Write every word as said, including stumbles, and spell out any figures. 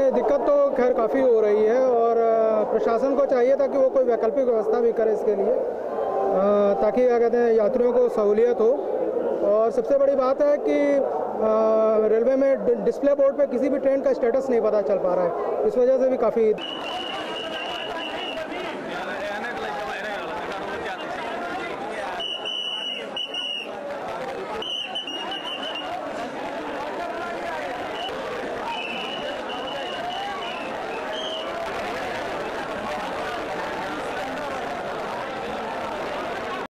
देखिए, दिक्कत तो खैर काफ़ी हो रही है और प्रशासन को चाहिए था कि वो कोई वैकल्पिक व्यवस्था भी करे इसके लिए, ताकि क्या कहते हैं यात्रियों को सहूलियत हो। और सबसे बड़ी बात है कि रेलवे में डिस्प्ले बोर्ड पे किसी भी ट्रेन का स्टेटस नहीं पता चल पा रहा है, इस वजह से भी काफ़ी